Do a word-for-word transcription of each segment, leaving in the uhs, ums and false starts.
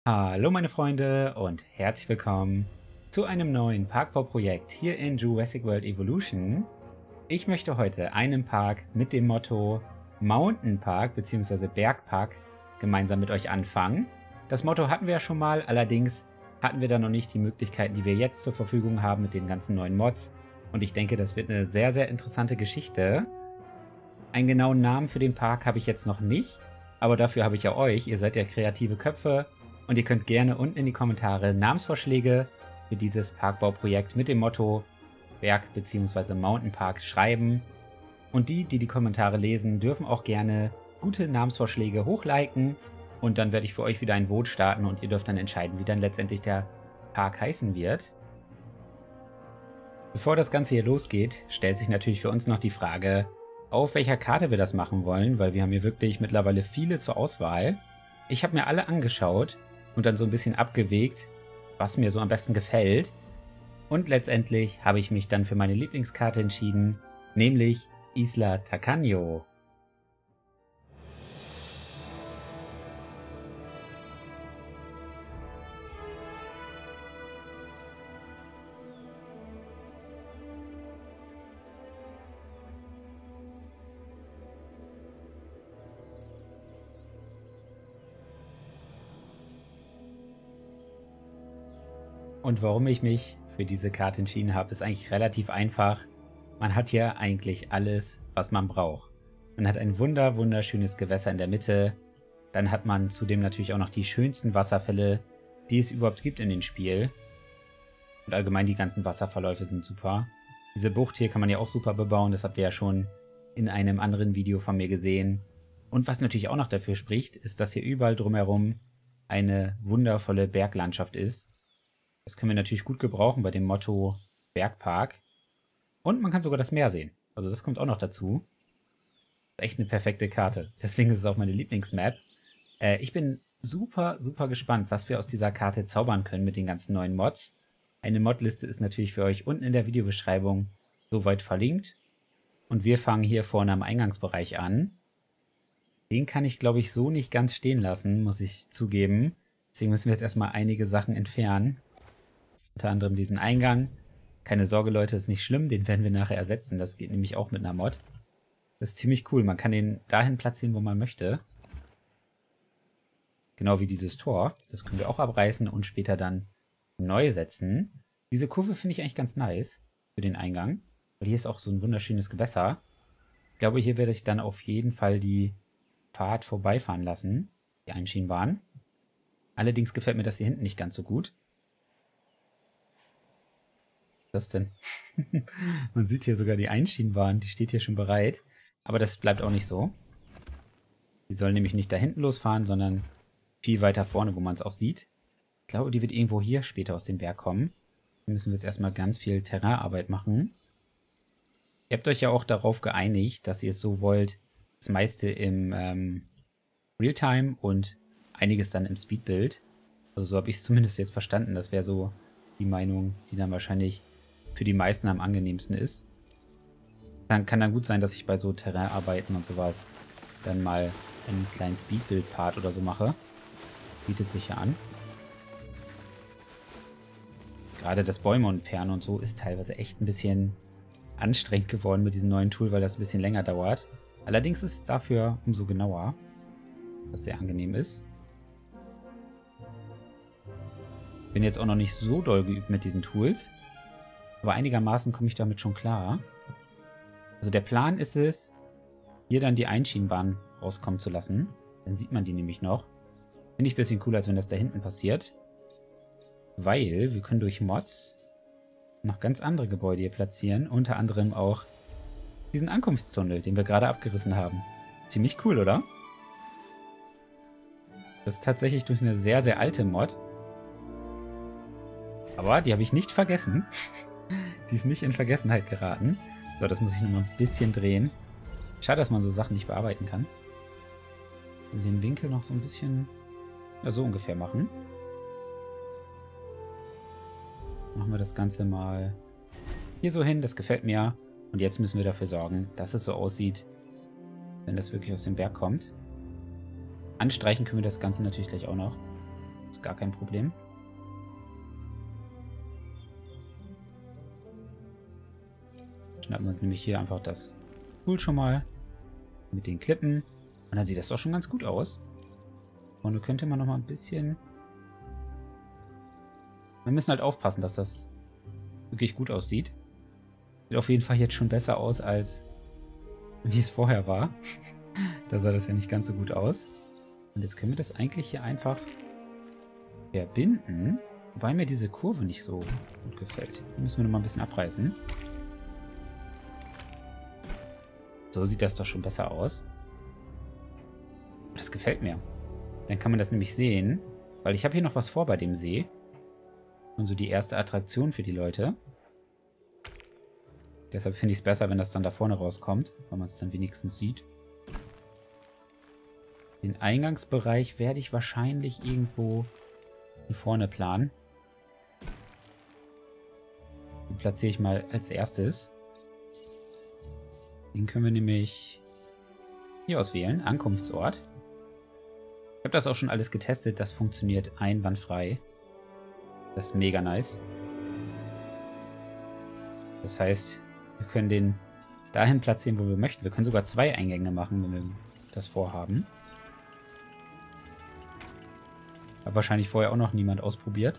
Hallo meine Freunde und herzlich willkommen zu einem neuen Parkbauprojekt hier in Jurassic World Evolution. Ich möchte heute einen Park mit dem Motto Mountain Park bzw. Bergpark gemeinsam mit euch anfangen. Das Motto hatten wir ja schon mal, allerdings hatten wir da noch nicht die Möglichkeiten, die wir jetzt zur Verfügung haben mit den ganzen neuen Mods. Und ich denke, das wird eine sehr, sehr interessante Geschichte. Einen genauen Namen für den Park habe ich jetzt noch nicht, aber dafür habe ich ja euch. Ihr seid ja kreative Köpfe. Und ihr könnt gerne unten in die Kommentare Namensvorschläge für dieses Parkbauprojekt mit dem Motto Berg- bzw. Mountainpark schreiben. Und die, die die Kommentare lesen, dürfen auch gerne gute Namensvorschläge hochliken. Und dann werde ich für euch wieder ein Vote starten und ihr dürft dann entscheiden, wie dann letztendlich der Park heißen wird. Bevor das Ganze hier losgeht, stellt sich natürlich für uns noch die Frage, auf welcher Karte wir das machen wollen, weil wir haben hier wirklich mittlerweile viele zur Auswahl. Ich habe mir alle angeschaut und dann so ein bisschen abgewegt, was mir so am besten gefällt. Und letztendlich habe ich mich dann für meine Lieblingskarte entschieden, nämlich Isla Tacaño. Und warum ich mich für diese Karte entschieden habe, ist eigentlich relativ einfach. Man hat hier eigentlich alles, was man braucht. Man hat ein wunder wunderschönes Gewässer in der Mitte. Dann hat man zudem natürlich auch noch die schönsten Wasserfälle, die es überhaupt gibt in dem Spiel. Und allgemein die ganzen Wasserverläufe sind super. Diese Bucht hier kann man ja auch super bebauen, das habt ihr ja schon in einem anderen Video von mir gesehen. Und was natürlich auch noch dafür spricht, ist, dass hier überall drumherum eine wundervolle Berglandschaft ist. Das können wir natürlich gut gebrauchen bei dem Motto Bergpark. Und man kann sogar das Meer sehen. Also das kommt auch noch dazu. Das ist echt eine perfekte Karte. Deswegen ist es auch meine Lieblingsmap. Äh, ich bin super, super gespannt, was wir aus dieser Karte zaubern können mit den ganzen neuen Mods. Eine Modliste ist natürlich für euch unten in der Videobeschreibung soweit verlinkt. Und wir fangen hier vorne am Eingangsbereich an. Den kann ich, glaube ich, so nicht ganz stehen lassen, muss ich zugeben. Deswegen müssen wir jetzt erstmal einige Sachen entfernen. Unter anderem diesen Eingang. Keine Sorge, Leute, ist nicht schlimm. Den werden wir nachher ersetzen. Das geht nämlich auch mit einer Mod. Das ist ziemlich cool. Man kann den dahin platzieren, wo man möchte. Genau wie dieses Tor. Das können wir auch abreißen und später dann neu setzen. Diese Kurve finde ich eigentlich ganz nice für den Eingang. Weil hier ist auch so ein wunderschönes Gewässer. Ich glaube, hier werde ich dann auf jeden Fall die Fahrt vorbeifahren lassen. Die Einschienenbahn. Allerdings gefällt mir das hier hinten nicht ganz so gut. Was ist das denn? Man sieht hier sogar die Einschienenbahn, die steht hier schon bereit. Aber das bleibt auch nicht so. Die soll nämlich nicht da hinten losfahren, sondern viel weiter vorne, wo man es auch sieht. Ich glaube, die wird irgendwo hier später aus dem Berg kommen. Hier müssen wir jetzt erstmal ganz viel Terrainarbeit machen. Ihr habt euch ja auch darauf geeinigt, dass ihr es so wollt, das meiste im ähm, Realtime und einiges dann im Speedbuild. Also so habe ich es zumindest jetzt verstanden. Das wäre so die Meinung, die dann wahrscheinlich für die meisten am angenehmsten ist. Dann kann dann gut sein, dass ich bei so Terrainarbeiten und sowas dann mal einen kleinen Speedbuild-Part oder so mache. Bietet sich ja an. Gerade das Bäume entfernen und so ist teilweise echt ein bisschen anstrengend geworden mit diesem neuen Tool, weil das ein bisschen länger dauert. Allerdings ist es dafür umso genauer, was sehr angenehm ist. Bin jetzt auch noch nicht so doll geübt mit diesen Tools. Aber einigermaßen komme ich damit schon klar. Also der Plan ist es, hier dann die Einschienenbahn rauskommen zu lassen. Dann sieht man die nämlich noch. Finde ich ein bisschen cooler, als wenn das da hinten passiert. Weil wir können durch Mods noch ganz andere Gebäude hier platzieren. Unter anderem auch diesen Ankunftstunnel, den wir gerade abgerissen haben. Ziemlich cool, oder? Das ist tatsächlich durch eine sehr, sehr alte Mod. Aber die habe ich nicht vergessen. Die ist nicht in Vergessenheit geraten. So, das muss ich nochmal ein bisschen drehen. Schade, dass man so Sachen nicht bearbeiten kann. Und den Winkel noch so ein bisschen, ja, so ungefähr machen. Machen wir das Ganze mal hier so hin. Das gefällt mir. Und jetzt müssen wir dafür sorgen, dass es so aussieht, wenn das wirklich aus dem Berg kommt. Anstreichen können wir das Ganze natürlich gleich auch noch. Ist gar kein Problem. Schnappen wir uns nämlich hier einfach das Tool schon mal mit den Klippen. Und dann sieht das doch schon ganz gut aus. Und da könnte man noch mal ein bisschen... Wir müssen halt aufpassen, dass das wirklich gut aussieht. Sieht auf jeden Fall jetzt schon besser aus, als wie es vorher war. Da sah das ja nicht ganz so gut aus. Und jetzt können wir das eigentlich hier einfach verbinden. Wobei mir diese Kurve nicht so gut gefällt. Die müssen wir noch mal ein bisschen abreißen. So sieht das doch schon besser aus. Das gefällt mir. Dann kann man das nämlich sehen, weil ich habe hier noch was vor bei dem See. Und so die erste Attraktion für die Leute. Deshalb finde ich es besser, wenn das dann da vorne rauskommt, weil man es dann wenigstens sieht. Den Eingangsbereich werde ich wahrscheinlich irgendwo hier vorne planen. Den platziere ich mal als erstes. Den können wir nämlich hier auswählen, Ankunftsort. Ich habe das auch schon alles getestet, das funktioniert einwandfrei. Das ist mega nice. Das heißt, wir können den dahin platzieren, wo wir möchten. Wir können sogar zwei Eingänge machen, wenn wir das vorhaben. Hat wahrscheinlich vorher auch noch niemand ausprobiert.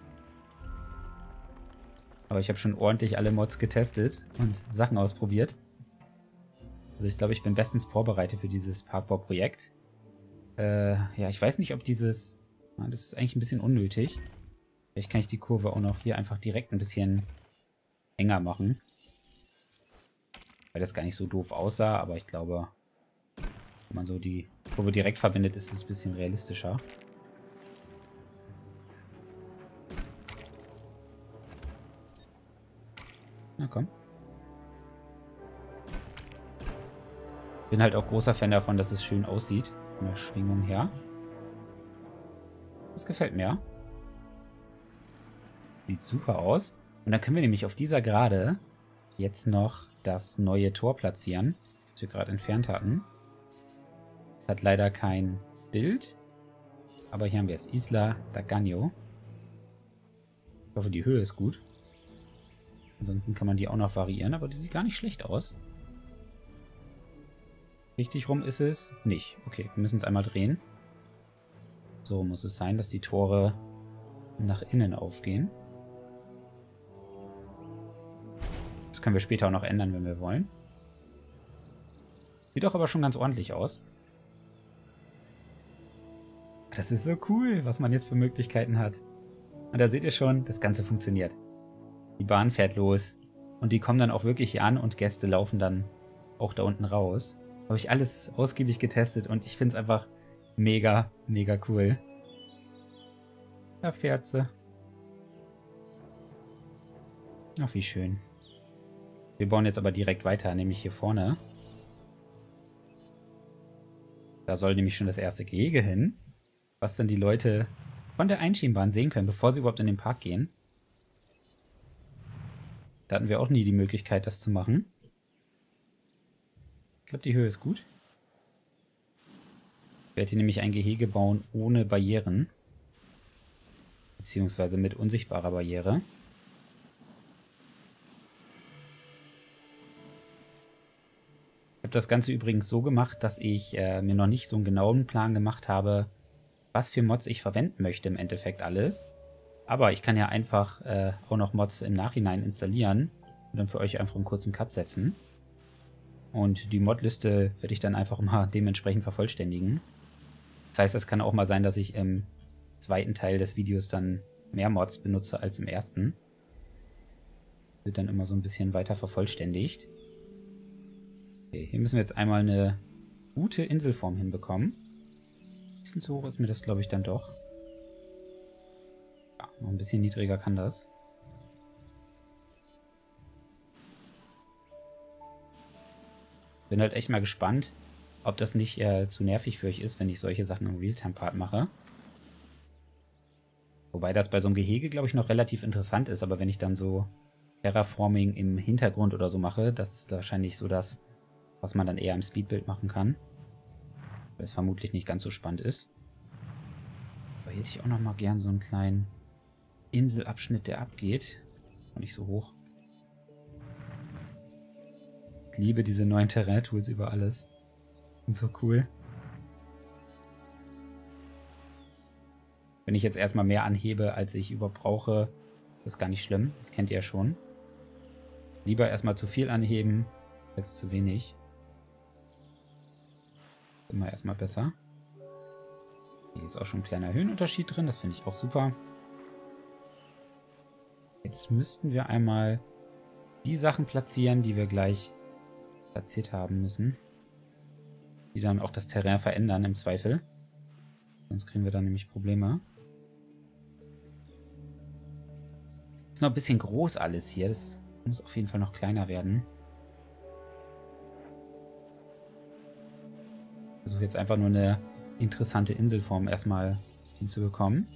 Aber ich habe schon ordentlich alle Mods getestet und Sachen ausprobiert. Also ich glaube, ich bin bestens vorbereitet für dieses Parkbau-Projekt. Äh, ja, ich weiß nicht, ob dieses... Na, das ist eigentlich ein bisschen unnötig. Vielleicht kann ich die Kurve auch noch hier einfach direkt ein bisschen enger machen. Weil das gar nicht so doof aussah, aber ich glaube, wenn man so die Kurve direkt verbindet, ist es ein bisschen realistischer. Na komm. Bin halt auch großer Fan davon, dass es schön aussieht. Von der Schwingung her. Das gefällt mir. Sieht super aus. Und dann können wir nämlich auf dieser Gerade jetzt noch das neue Tor platzieren, das wir gerade entfernt hatten. Hat leider kein Bild. Aber hier haben wir es. Isla da Gagno. Ich hoffe, die Höhe ist gut. Ansonsten kann man die auch noch variieren, aber die sieht gar nicht schlecht aus. Richtig rum ist es nicht. Okay, wir müssen es einmal drehen. So muss es sein, dass die Tore nach innen aufgehen. Das können wir später auch noch ändern, wenn wir wollen. Sieht auch aber schon ganz ordentlich aus. Das ist so cool, was man jetzt für Möglichkeiten hat. Und da seht ihr schon, das Ganze funktioniert. Die Bahn fährt los und die kommen dann auch wirklich hier an und Gäste laufen dann auch da unten raus. Habe ich alles ausgiebig getestet und ich finde es einfach mega, mega cool. Da fährt sie. Ach, wie schön. Wir bauen jetzt aber direkt weiter, nämlich hier vorne. Da soll nämlich schon das erste Gehege hin, was dann die Leute von der Einschienenbahn sehen können, bevor sie überhaupt in den Park gehen. Da hatten wir auch nie die Möglichkeit, das zu machen. Ich glaube, die Höhe ist gut. Ich werde hier nämlich ein Gehege bauen ohne Barrieren. Beziehungsweise mit unsichtbarer Barriere. Ich habe das Ganze übrigens so gemacht, dass ich äh, mir noch nicht so einen genauen Plan gemacht habe, was für Mods ich verwenden möchte im Endeffekt alles. Aber ich kann ja einfach äh, auch noch Mods im Nachhinein installieren und dann für euch einfach einen kurzen Cut setzen. Und die Modliste werde ich dann einfach mal dementsprechend vervollständigen. Das heißt, es kann auch mal sein, dass ich im zweiten Teil des Videos dann mehr Mods benutze als im ersten. Wird dann immer so ein bisschen weiter vervollständigt. Okay, hier müssen wir jetzt einmal eine gute Inselform hinbekommen. Ein bisschen zu hoch ist mir das, glaube ich, dann doch. Ja, noch ein bisschen niedriger kann das. Bin halt echt mal gespannt, ob das nicht äh, zu nervig für euch ist, wenn ich solche Sachen im Realtime-Part mache. Wobei das bei so einem Gehege, glaube ich, noch relativ interessant ist, aber wenn ich dann so Terraforming im Hintergrund oder so mache, das ist wahrscheinlich so das, was man dann eher im Speedbuild machen kann. Weil es vermutlich nicht ganz so spannend ist. Aber hier hätte ich auch noch mal gern so einen kleinen Inselabschnitt, der abgeht. Und nicht so hoch. Ich liebe diese neuen Terrain-Tools über alles. Sind so cool. Wenn ich jetzt erstmal mehr anhebe, als ich überhaupt brauche, ist gar nicht schlimm. Das kennt ihr ja schon. Lieber erstmal zu viel anheben, als zu wenig. Immer erstmal besser. Hier ist auch schon ein kleiner Höhenunterschied drin. Das finde ich auch super. Jetzt müssten wir einmal die Sachen platzieren, die wir gleich platziert haben müssen. Die dann auch das Terrain verändern im Zweifel. Sonst kriegen wir dann nämlich Probleme. Ist noch ein bisschen groß alles hier. Das muss auf jeden Fall noch kleiner werden. Ich versuche jetzt einfach nur eine interessante Inselform erstmal hinzubekommen.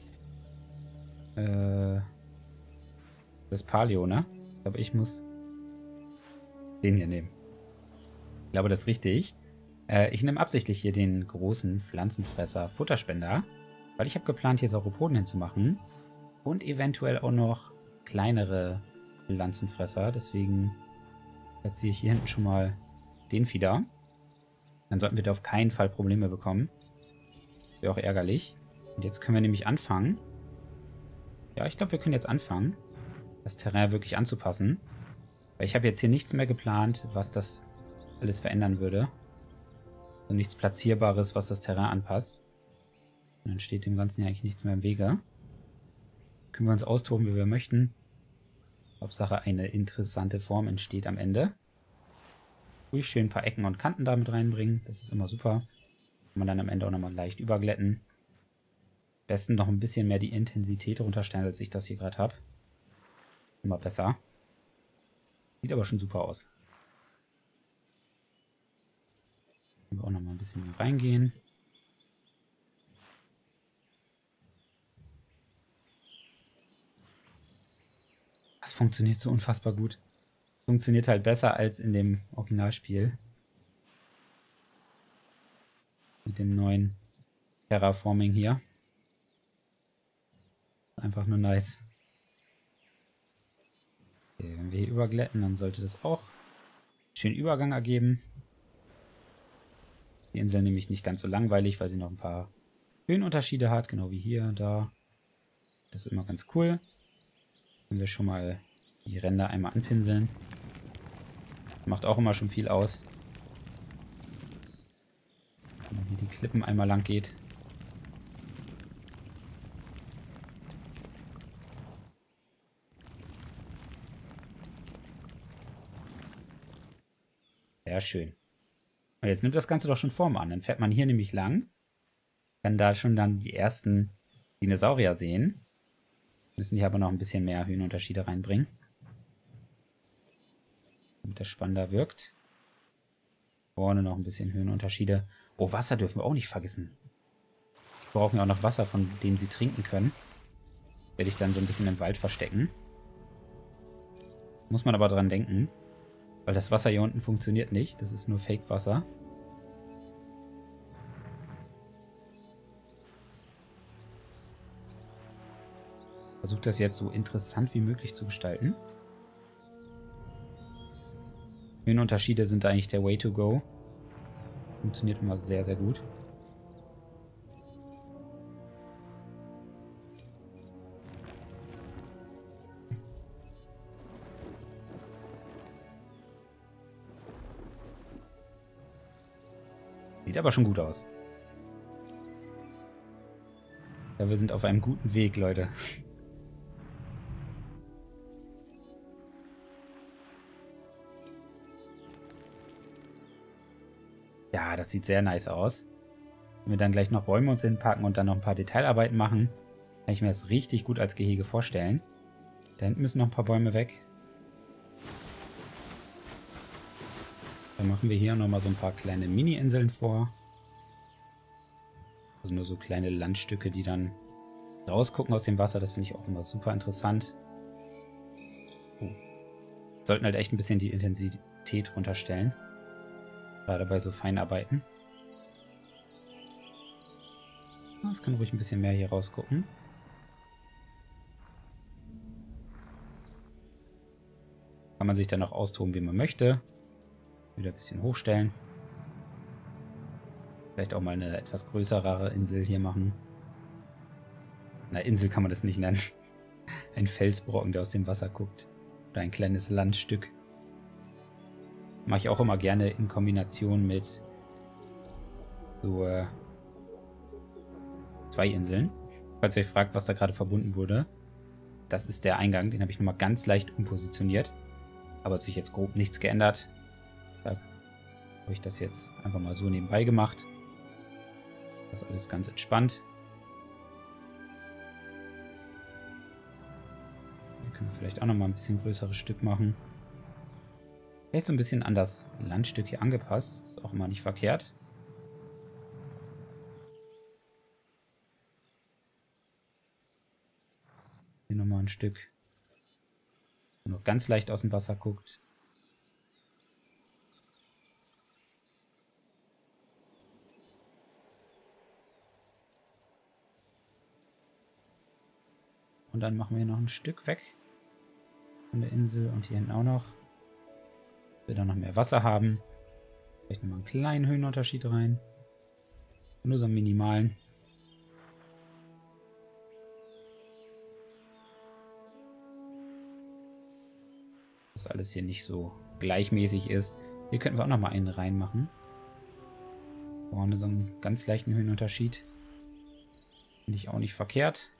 Äh, das Paleo, ne? Ich glaube, ich muss den hier nehmen. Ich glaube, das ist richtig. Äh, ich nehme absichtlich hier den großen Pflanzenfresser Futterspender, weil ich habe geplant, hier Sauropoden hinzumachen und eventuell auch noch kleinere Pflanzenfresser. Deswegen platziere ich hier hinten schon mal den Fieder. Dann sollten wir da auf keinen Fall Probleme bekommen. Wäre auch ärgerlich. Und jetzt können wir nämlich anfangen. Ja, ich glaube, wir können jetzt anfangen, das Terrain wirklich anzupassen. Weil ich habe jetzt hier nichts mehr geplant, was das alles verändern würde. Also nichts Platzierbares, was das Terrain anpasst. Und dann steht dem Ganzen ja eigentlich nichts mehr im Wege. Können wir uns austoben, wie wir möchten. Hauptsache eine interessante Form entsteht am Ende. Ruhig schön ein paar Ecken und Kanten damit reinbringen. Das ist immer super. Kann man dann am Ende auch nochmal leicht überglätten. Am besten noch ein bisschen mehr die Intensität runterstellen, als ich das hier gerade habe. Immer besser. Sieht aber schon super aus. Können wir auch nochmal ein bisschen reingehen. Das funktioniert so unfassbar gut. Funktioniert halt besser als in dem Originalspiel. Mit dem neuen Terraforming hier. Einfach nur nice. Okay, wenn wir hier überglätten, dann sollte das auch einen schönen Übergang ergeben. Die Insel nämlich nicht ganz so langweilig, weil sie noch ein paar Höhenunterschiede hat, genau wie hier, da. Das ist immer ganz cool. Können wir schon mal die Ränder einmal anpinseln. Macht auch immer schon viel aus. Wenn man hier die Klippen einmal lang geht. Sehr schön. Und jetzt nimmt das Ganze doch schon Form an. Dann fährt man hier nämlich lang. Kann da schon dann die ersten Dinosaurier sehen. Müssen hier aber noch ein bisschen mehr Höhenunterschiede reinbringen. Damit das spannender wirkt. Vorne noch ein bisschen Höhenunterschiede. Oh, Wasser dürfen wir auch nicht vergessen. Wir brauchen ja auch noch Wasser, von dem sie trinken können. Werde ich dann so ein bisschen im Wald verstecken. Muss man aber dran denken. Weil das Wasser hier unten funktioniert nicht. Das ist nur Fake-Wasser. Versuche das jetzt so interessant wie möglich zu gestalten. Höhenunterschiede sind eigentlich der Way to go. Funktioniert immer sehr, sehr gut. Sieht aber schon gut aus. Ja, wir sind auf einem guten Weg, Leute. Ja, das sieht sehr nice aus. Wenn wir dann gleich noch Bäume uns hinpacken und dann noch ein paar Detailarbeiten machen, kann ich mir das richtig gut als Gehege vorstellen. Da hinten müssen noch ein paar Bäume weg. Dann machen wir hier nochmal so ein paar kleine Mini-Inseln vor. Also nur so kleine Landstücke, die dann rausgucken aus dem Wasser. Das finde ich auch immer super interessant. Oh. Sollten halt echt ein bisschen die Intensität runterstellen. Gerade bei so Feinarbeiten. Es kann ruhig ein bisschen mehr hier rausgucken. Kann man sich dann auch austoben, wie man möchte. Wieder ein bisschen hochstellen. Vielleicht auch mal eine etwas größere Insel hier machen. Na, Insel kann man das nicht nennen. Ein Felsbrocken, der aus dem Wasser guckt. Oder ein kleines Landstück. Mache ich auch immer gerne in Kombination mit so äh, zwei Inseln. Falls ihr euch fragt, was da gerade verbunden wurde. Das ist der Eingang. Den habe ich nochmal ganz leicht umpositioniert. Aber hat sich jetzt grob nichts geändert. Deshalb habe ich das jetzt einfach mal so nebenbei gemacht. Das ist alles ganz entspannt. Hier können wir vielleicht auch nochmal ein bisschen größeres Stück machen. Vielleicht so ein bisschen an das Landstück hier angepasst. Ist auch immer nicht verkehrt. Hier nochmal ein Stück. Noch ganz leicht aus dem Wasser guckt. Und dann machen wir noch ein Stück weg von der Insel und hier hinten auch noch. Wir dann noch mehr Wasser haben. Vielleicht nochmal einen kleinen Höhenunterschied rein. Nur so einen minimalen. Dass alles hier nicht so gleichmäßig ist. Hier könnten wir auch nochmal einen reinmachen. Vorne so einen ganz leichten Höhenunterschied. Finde ich auch nicht verkehrt.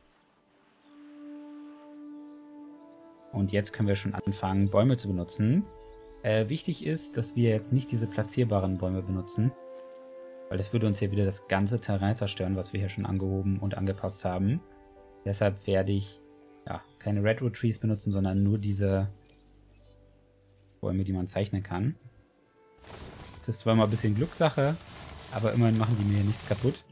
Und jetzt können wir schon anfangen, Bäume zu benutzen. Äh, wichtig ist, dass wir jetzt nicht diese platzierbaren Bäume benutzen. Weil das würde uns hier wieder das ganze Terrain zerstören, was wir hier schon angehoben und angepasst haben. Deshalb werde ich ja, keine Redwood Trees benutzen, sondern nur diese Bäume, die man zeichnen kann. Das ist zwar mal ein bisschen Glückssache, aber immerhin machen die mir hier nichts kaputt.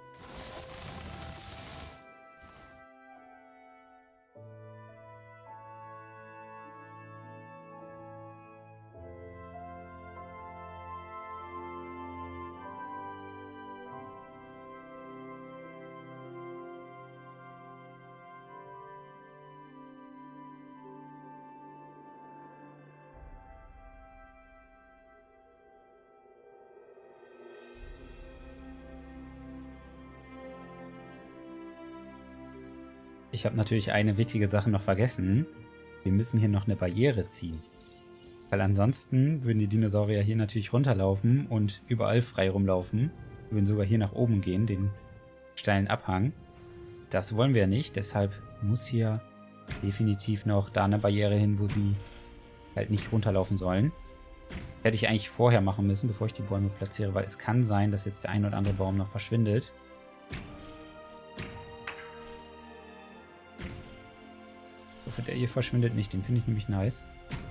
Ich habe natürlich eine wichtige Sache noch vergessen. Wir müssen hier noch eine Barriere ziehen. Weil ansonsten würden die Dinosaurier hier natürlich runterlaufen und überall frei rumlaufen. Wir würden sogar hier nach oben gehen, den steilen Abhang. Das wollen wir nicht, deshalb muss hier definitiv noch da eine Barriere hin, wo sie halt nicht runterlaufen sollen. Hätte ich eigentlich vorher machen müssen, bevor ich die Bäume platziere, weil es kann sein, dass jetzt der ein oder andere Baum noch verschwindet. Ich hoffe, der hier verschwindet nicht. Den finde ich nämlich nice.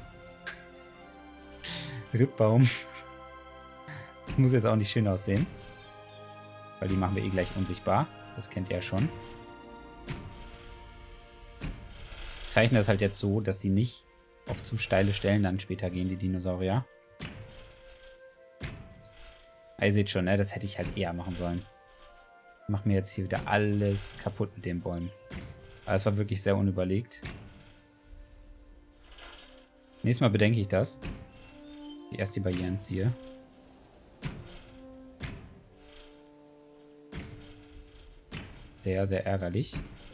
Rippbaum. Das muss jetzt auch nicht schön aussehen. Weil die machen wir eh gleich unsichtbar. Das kennt ihr ja schon. Ich zeichne das halt jetzt so, dass sie nicht auf zu steile Stellen dann später gehen, die Dinosaurier. Aber ihr seht schon, ne? Das hätte ich halt eher machen sollen. Ich mache mir jetzt hier wieder alles kaputt mit den Bäumen. Aber es war wirklich sehr unüberlegt. Nächstes Mal bedenke ich das. Die erste Barrieren ziehe. Sehr, sehr ärgerlich.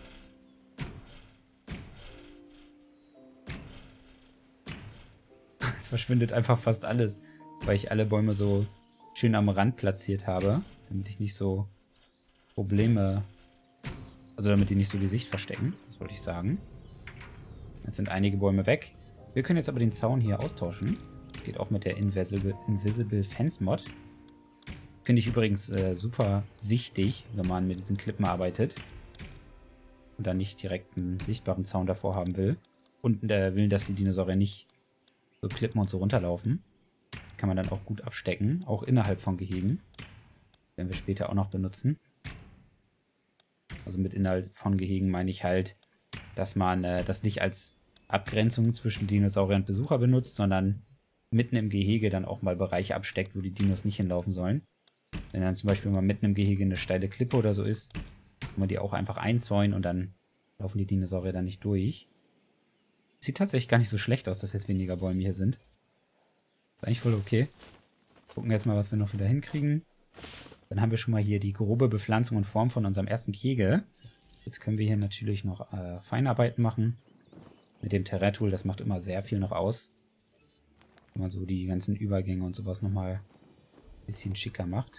Es verschwindet einfach fast alles, weil ich alle Bäume so schön am Rand platziert habe, damit ich nicht so Probleme, also damit die nicht so die Sicht verstecken, das wollte ich sagen. Jetzt sind einige Bäume weg. Wir können jetzt aber den Zaun hier austauschen. Das geht auch mit der Invisible, Invisible Fence Mod. Finde ich übrigens äh, super wichtig, wenn man mit diesen Klippen arbeitet. Und dann nicht direkt einen sichtbaren Zaun davor haben will. Und äh, will, dass die Dinosaurier nicht so klippen und so runterlaufen. Kann man dann auch gut abstecken, auch innerhalb von Gehegen. Werden wir später auch noch benutzen. Also mit innerhalb von Gehegen meine ich halt, dass man äh, das nicht als Abgrenzung zwischen Dinosaurier und Besucher benutzt, sondern mitten im Gehege dann auch mal Bereiche absteckt, wo die Dinos nicht hinlaufen sollen. Wenn dann zum Beispiel mal mitten im Gehege eine steile Klippe oder so ist, Kann man die auch einfach einzäunen und dann laufen die Dinosaurier da nicht durch. Sieht tatsächlich gar nicht so schlecht aus, dass jetzt weniger Bäume hier sind. Ist eigentlich voll okay. Gucken jetzt mal, was wir noch wieder hinkriegen. Dann haben wir schon mal hier die grobe Bepflanzung und Form von unserem ersten Kegel. Jetzt können wir hier natürlich noch äh, Feinarbeiten machen. Mit dem Terrain-Tool, das macht immer sehr viel noch aus. Wenn man so die ganzen Übergänge und sowas nochmal ein bisschen schicker macht.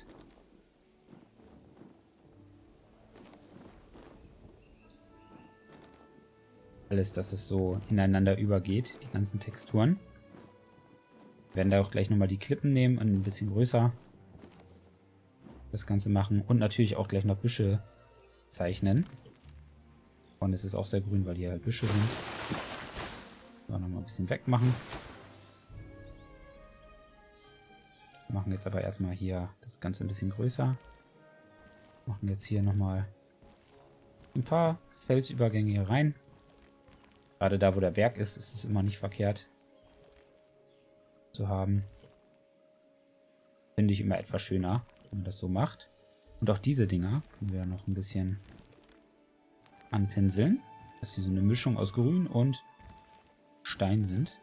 Alles, dass es so ineinander übergeht, die ganzen Texturen. Wir werden da auch gleich nochmal die Klippen nehmen und ein bisschen größer das Ganze machen. Und natürlich auch gleich noch Büsche zeichnen. Und es ist auch sehr grün, weil hier halt Büsche sind. So, nochmal ein bisschen wegmachen. Wir machen jetzt aber erstmal hier das Ganze ein bisschen größer. Machen jetzt hier nochmal ein paar Felsübergänge hier rein. Gerade da, wo der Berg ist, ist es immer nicht verkehrt zu haben. Finde ich immer etwas schöner, wenn man das so macht. Und auch diese Dinger können wir noch ein bisschen anpinseln, dass sie so eine Mischung aus Grün und Stein sind.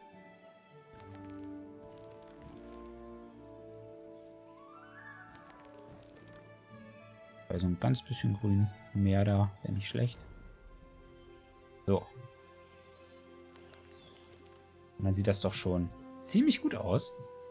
Also ein ganz bisschen Grün mehr da, wäre nicht schlecht. So. Und dann sieht das doch schon ziemlich gut aus.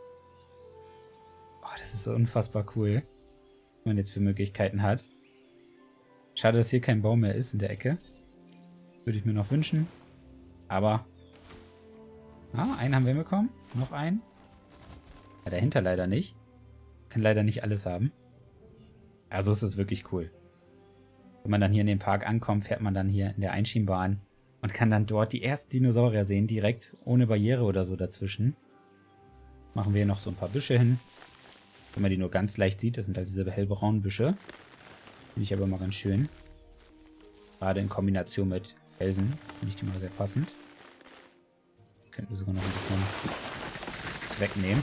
Oh, das ist so unfassbar cool, was man jetzt für Möglichkeiten hat. Schade, dass hier kein Baum mehr ist in der Ecke. Würde ich mir noch wünschen. Aber... Ah, einen haben wir bekommen. Noch einen. Ja, dahinter leider nicht. Kann leider nicht alles haben. Also ist es wirklich cool. Wenn man dann hier in den Park ankommt, fährt man dann hier in der Einschienbahn und kann dann dort die ersten Dinosaurier sehen, direkt ohne Barriere oder so dazwischen. Machen wir hier noch so ein paar Büsche hin. Wenn man die nur ganz leicht sieht, das sind halt diese hellbraunen Büsche. Finde ich aber mal ganz schön. Gerade in Kombination mit Felsen finde ich die mal sehr passend. Könnten wir sogar noch ein bisschen was wegnehmen.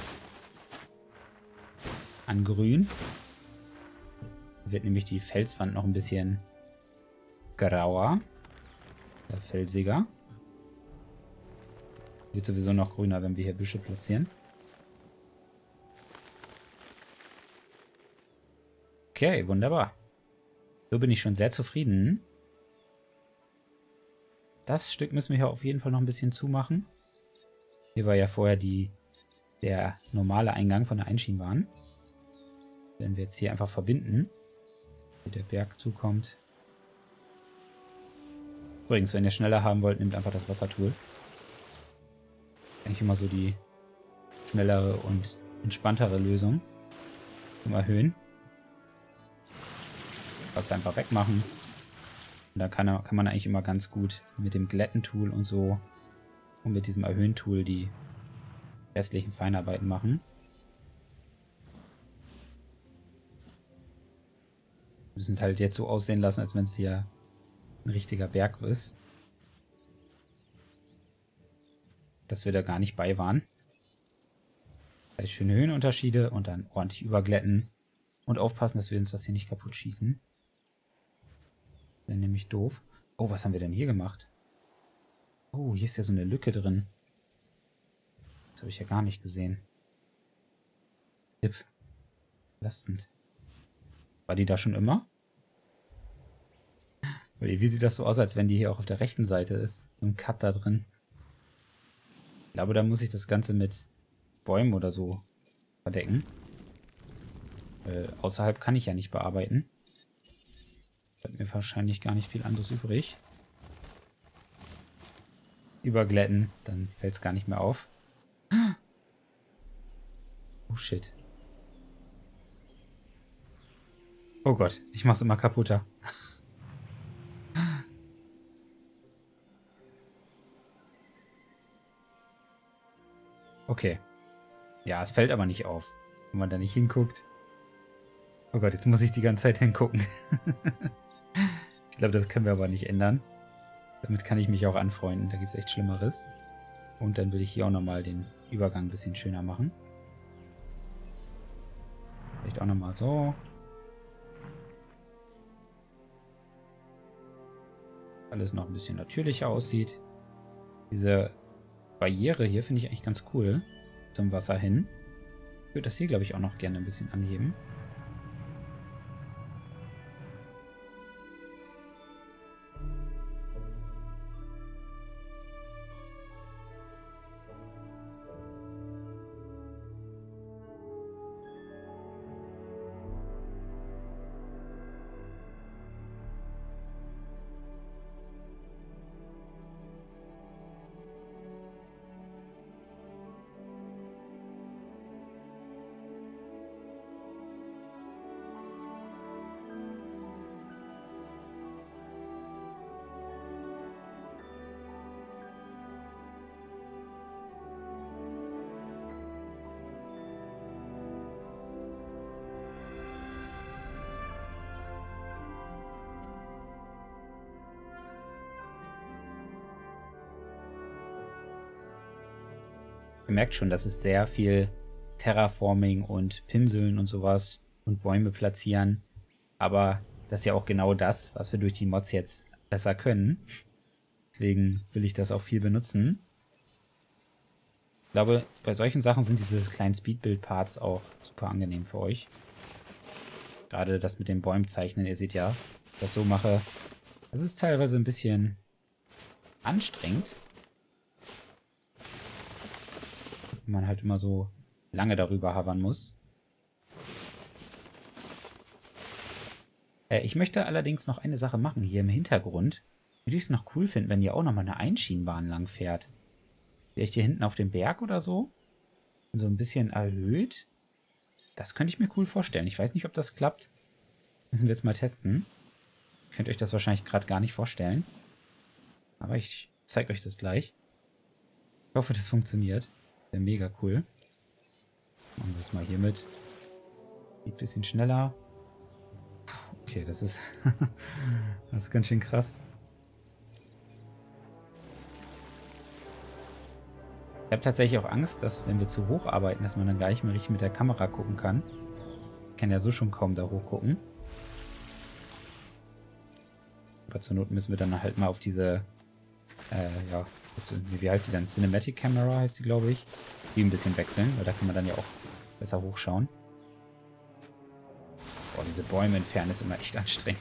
An Grün. Da wird nämlich die Felswand noch ein bisschen grauer. Ja, felsiger. Wird sowieso noch grüner, wenn wir hier Büsche platzieren. Okay, wunderbar. So bin ich schon sehr zufrieden. Das Stück müssen wir hier auf jeden Fall noch ein bisschen zumachen. Hier war ja vorher die, der normale Eingang von der Einschienbahn. Wenn wir jetzt hier einfach verbinden, wie der Berg zukommt. Übrigens, wenn ihr schneller haben wollt, nehmt einfach das Wassertool. Eigentlich immer so die schnellere und entspanntere Lösung zum Erhöhen. Wasser einfach wegmachen. Und da kann, kann man eigentlich immer ganz gut mit dem Glätten-Tool und so und mit diesem Erhöhen-Tool die restlichen Feinarbeiten machen. Wir müssen es halt jetzt so aussehen lassen, als wenn es hier ein richtiger Berg ist. Dass wir da gar nicht bei waren. Das heißt, schöne Höhenunterschiede und dann ordentlich überglätten. Und aufpassen, dass wir uns das hier nicht kaputt schießen. Wäre nämlich doof. Oh, was haben wir denn hier gemacht? Oh, hier ist ja so eine Lücke drin. Das habe ich ja gar nicht gesehen. Tipp. Belastend. War die da schon immer? Wie sieht das so aus, als wenn die hier auch auf der rechten Seite ist? So ein Cut da drin. Ich glaube, da muss ich das Ganze mit Bäumen oder so verdecken. Äh, außerhalb kann ich ja nicht bearbeiten. Bleibt mir wahrscheinlich gar nicht viel anderes übrig. Überglätten, dann fällt es gar nicht mehr auf. Oh shit. Oh Gott, ich mach's immer kaputter. Okay. Ja, es fällt aber nicht auf, wenn man da nicht hinguckt. Oh Gott, jetzt muss ich die ganze Zeit hingucken. Ich glaube, das können wir aber nicht ändern. Damit kann ich mich auch anfreunden. Da gibt es echt Schlimmeres. Und dann will ich hier auch nochmal den Übergang ein bisschen schöner machen. Vielleicht auch nochmal so. alles noch ein bisschen natürlicher aussieht. Diese Barriere hier finde ich eigentlich ganz cool zum Wasser hin. Ich würde das hier, glaube ich, auch noch gerne ein bisschen anheben. Ihr merkt schon, das ist sehr viel Terraforming und Pinseln und sowas und Bäume platzieren. Aber das ist ja auch genau das, was wir durch die Mods jetzt besser können. Deswegen will ich das auch viel benutzen. Ich glaube, bei solchen Sachen sind diese kleinen Speedbuild-Parts auch super angenehm für euch. Gerade das mit den Bäumen zeichnen. Ihr seht ja, wenn ich das so mache. Das ist teilweise ein bisschen anstrengend. Man halt immer so lange darüber havern muss. Äh, ich möchte allerdings noch eine Sache machen hier im Hintergrund. Würde ich es noch cool finden, wenn ihr auch noch mal eine Einschienenbahn lang fährt. Vielleicht hier hinten auf dem Berg oder so. Und so ein bisschen erhöht. Das könnte ich mir cool vorstellen. Ich weiß nicht, ob das klappt. Müssen wir jetzt mal testen. Ihr könnt euch das wahrscheinlich gerade gar nicht vorstellen. Aber ich zeige euch das gleich. Ich hoffe, das funktioniert. Wäre mega cool. Machen wir das mal hier mit. Geht ein bisschen schneller. Okay, das ist das ist ganz schön krass. Ich habe tatsächlich auch Angst, dass wenn wir zu hoch arbeiten, dass man dann gar nicht mehr richtig mit der Kamera gucken kann. Ich kann ja so schon kaum da hoch gucken. Aber zur Not müssen wir dann halt mal auf diese äh, ja, wie heißt die denn? Cinematic Camera heißt die, glaube ich. Die ein bisschen wechseln, weil da kann man dann ja auch besser hochschauen. Boah, diese Bäume entfernen ist immer echt anstrengend.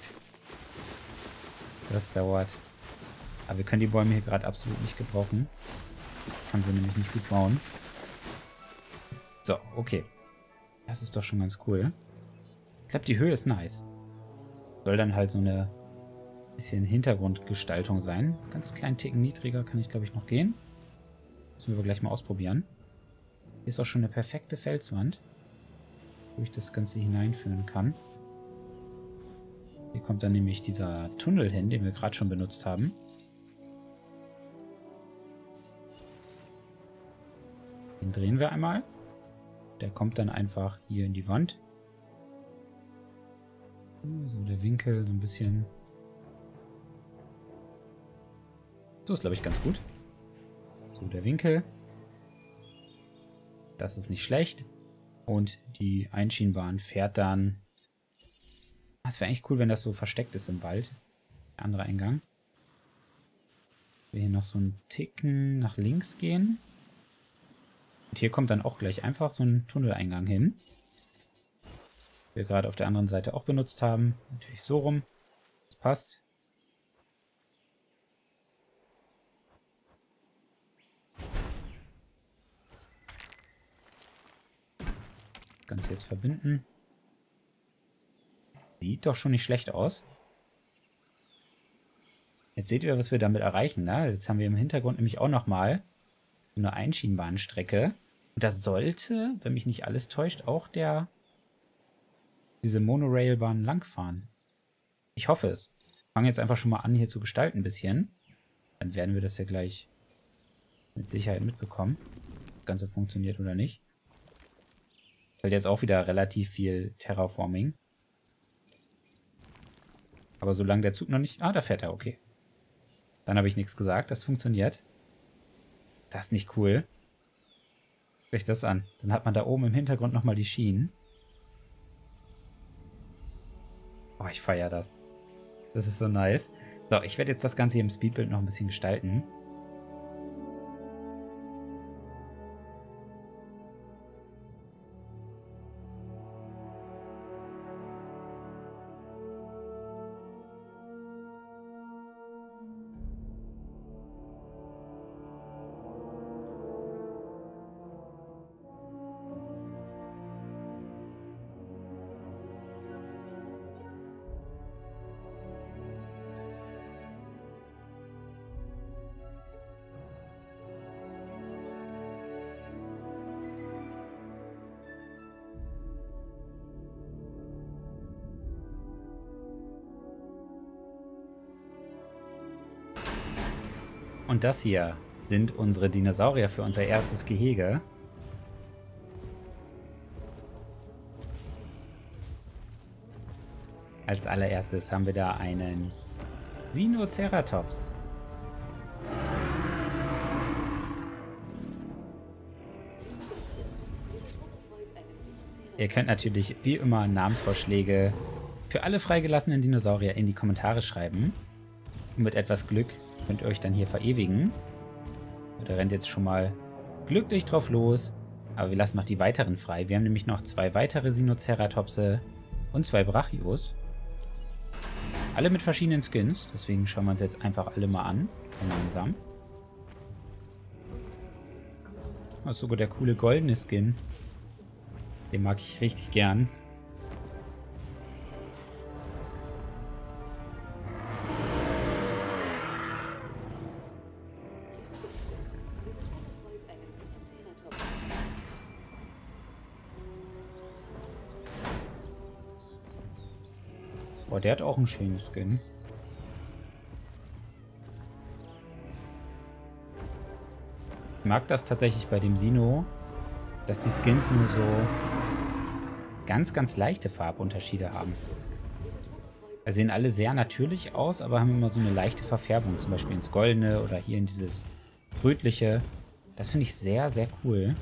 Das dauert. Aber wir können die Bäume hier gerade absolut nicht gebrauchen. Ich kann sie nämlich nicht gut bauen. So, okay. Das ist doch schon ganz cool. Ich glaube, die Höhe ist nice. Soll dann halt so eine bisschen Hintergrundgestaltung sein. Ganz kleinen Ticken niedriger kann ich, glaube ich, noch gehen. Müssen wir aber gleich mal ausprobieren. Hier ist auch schon eine perfekte Felswand, wo ich das Ganze hineinführen kann. Hier kommt dann nämlich dieser Tunnel hin, den wir gerade schon benutzt haben. Den drehen wir einmal. Der kommt dann einfach hier in die Wand. So der Winkel so ein bisschen. So ist, glaube ich, ganz gut. So der Winkel. Das ist nicht schlecht. Und die Einschienenbahn fährt dann. Das wäre eigentlich cool, wenn das so versteckt ist im Wald. Der andere Eingang. Wir hier noch so einen Ticken nach links gehen. Und hier kommt dann auch gleich einfach so ein Tunneleingang hin. Den wir gerade auf der anderen Seite auch benutzt haben. Natürlich so rum. Das passt. Das Ganze jetzt verbinden. Sieht doch schon nicht schlecht aus. Jetzt seht ihr, was wir damit erreichen. Ne? Jetzt haben wir im Hintergrund nämlich auch nochmal eine Einschienenbahnstrecke. Und das sollte, wenn mich nicht alles täuscht, auch der diese Monorailbahn langfahren. Ich hoffe es. Ich fange jetzt einfach schon mal an, hier zu gestalten ein bisschen. Dann werden wir das ja gleich mit Sicherheit mitbekommen, ob das Ganze funktioniert oder nicht. Weil jetzt auch wieder relativ viel Terraforming. Aber solange der Zug noch nicht... Ah, da fährt er, okay. Dann habe ich nichts gesagt, das funktioniert. Das ist nicht cool. Guckt euch das an. Dann hat man da oben im Hintergrund nochmal die Schienen. Oh, ich feiere das. Das ist so nice. So, ich werde jetzt das Ganze hier im Speedbuild noch ein bisschen gestalten. Und das hier sind unsere Dinosaurier für unser erstes Gehege. Als allererstes haben wir da einen Sinoceratops. Ihr könnt natürlich wie immer Namensvorschläge für alle freigelassenen Dinosaurier in die Kommentare schreiben. Und mit etwas Glück könnt ihr euch dann hier verewigen. Der rennt jetzt schon mal glücklich drauf los. Aber wir lassen noch die weiteren frei. Wir haben nämlich noch zwei weitere Sinoceratopse und zwei Brachios. Alle mit verschiedenen Skins. Deswegen schauen wir uns jetzt einfach alle mal an. Gemeinsam. Das ist sogar der coole goldene Skin. Den mag ich richtig gern. Boah, der hat auch einen schönen Skin. Ich mag das tatsächlich bei dem Sino, dass die Skins nur so ganz, ganz leichte Farbunterschiede haben. Sie sehen alle sehr natürlich aus, aber haben immer so eine leichte Verfärbung. Zum Beispiel ins Goldene oder hier in dieses Rötliche. Das finde ich sehr, sehr cool.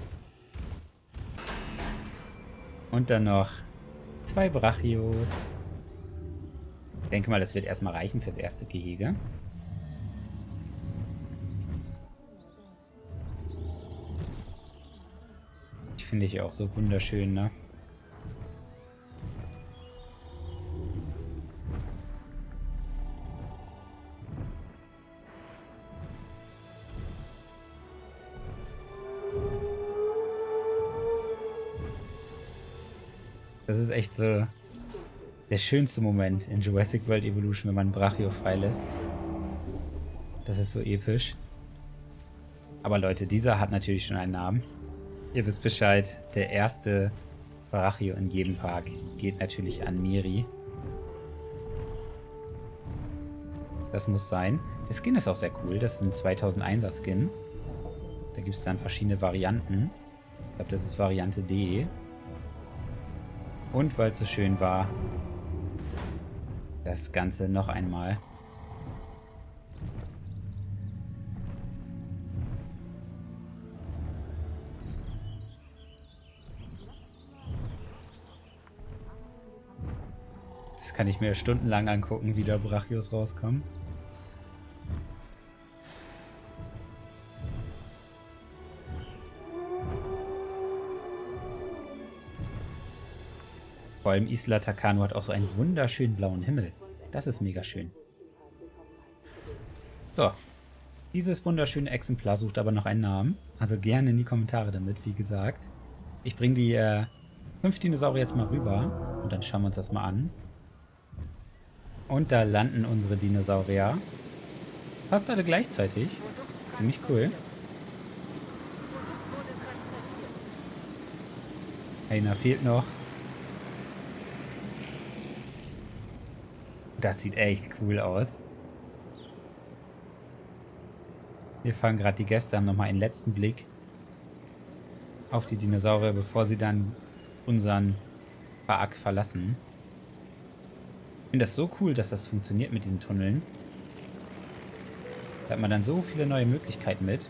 Und dann noch zwei Brachios. Ich denke mal, das wird erstmal reichen fürs erste Gehege. Die finde ich auch so wunderschön, ne? Das ist echt so der schönste Moment in Jurassic World Evolution, wenn man Brachio freilässt. Das ist so episch. Aber Leute, dieser hat natürlich schon einen Namen. Ihr wisst Bescheid, der erste Brachio in jedem Park geht natürlich an Miri. Das muss sein. Der Skin ist auch sehr cool. Das ist ein zweitausendeinser Skin. Da gibt es dann verschiedene Varianten. Ich glaube, das ist Variante D. Und weil es so schön war, das Ganze noch einmal. Das kann ich mir stundenlang angucken, wie da Brachios rauskommen. Vor allem Isla Takano hat auch so einen wunderschönen blauen Himmel. Das ist mega schön. So. Dieses wunderschöne Exemplar sucht aber noch einen Namen. Also gerne in die Kommentare damit, wie gesagt. Ich bringe die äh, fünf Dinosaurier jetzt mal rüber. Und dann schauen wir uns das mal an. Und da landen unsere Dinosaurier. Fast alle gleichzeitig. Ziemlich cool. Einer fehlt noch. Das sieht echt cool aus. Wir fangen gerade die Gäste, haben nochmal einen letzten Blick auf die Dinosaurier, bevor sie dann unseren Park verlassen. Ich finde das so cool, dass das funktioniert mit diesen Tunneln. Da hat man dann so viele neue Möglichkeiten mit.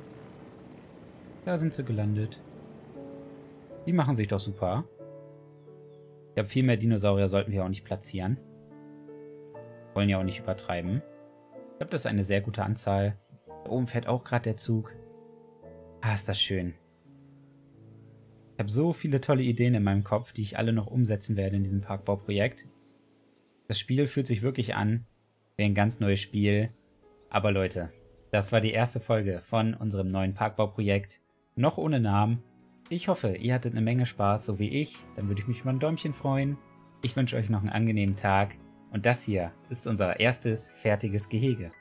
Da sind sie gelandet. Die machen sich doch super. Ich glaube, viel mehr Dinosaurier sollten wir auch nicht platzieren. Wollen ja auch nicht übertreiben. glaube, das ist eine sehr gute Anzahl. Da oben fährt auch gerade der Zug. Ah, ist das schön. Ich habe so viele tolle Ideen in meinem Kopf, die ich alle noch umsetzen werde in diesem Parkbauprojekt. Das Spiel fühlt sich wirklich an wie ein ganz neues Spiel. Aber Leute, das war die erste Folge von unserem neuen Parkbauprojekt. Noch ohne Namen. Ich hoffe, ihr hattet eine Menge Spaß, so wie ich. Dann würde ich mich über ein Däumchen freuen. Ich wünsche euch noch einen angenehmen Tag. Und das hier ist unser erstes fertiges Gehege.